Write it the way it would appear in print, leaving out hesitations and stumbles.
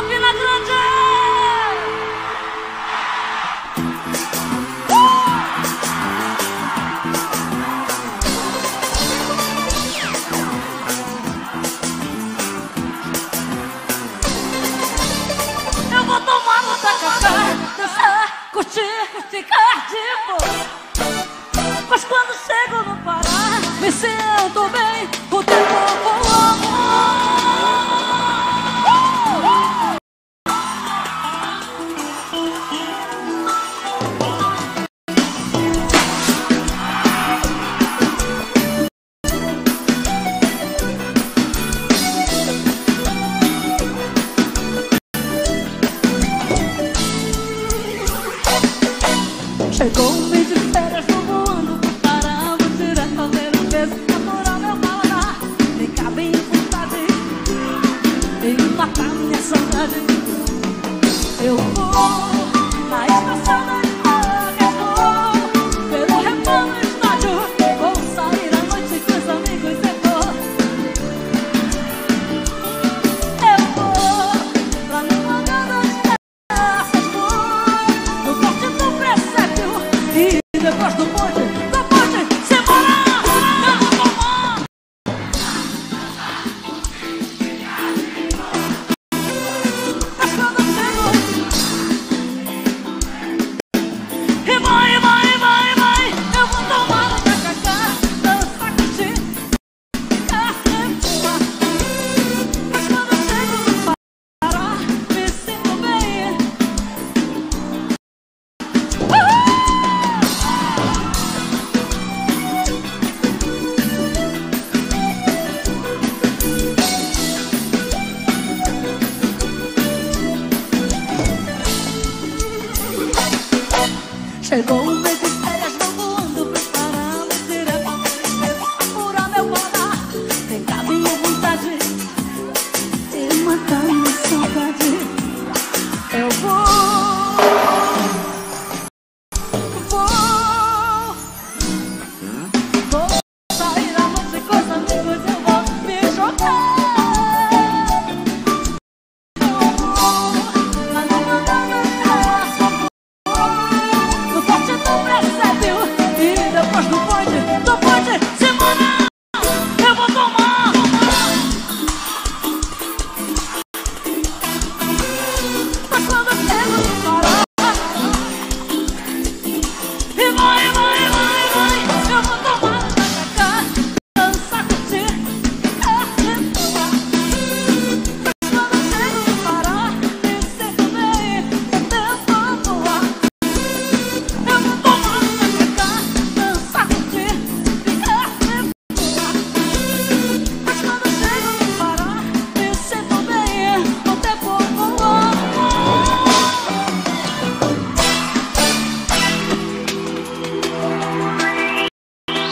Campina Grande. Eu vou tomar no tacacá, dançar, curtir, ficar de boa. Mas quando chego no Pará, me sinto bem, o tempo voa. Chegou um mês de férias, vou voando pro Pará. Vou direto fazer um beijo, apurar meu paladar. Nem cabe em vontade e matar minha saudade. Eu vou na estação da Itaca, vou pelo Repão Estádio. Vou sair à noite com os amigos e vou. Eu vou pra minha gana de graças, vou no corte do presépio. E depois do bonde, sem morar, eu vou tomar. Mas quando eu chego, e vai, eu vou tomar um tacacá, dançar, curtir, ficar de boa. Mas quando eu chego no Pará, me sinto bem. Chegou o mês de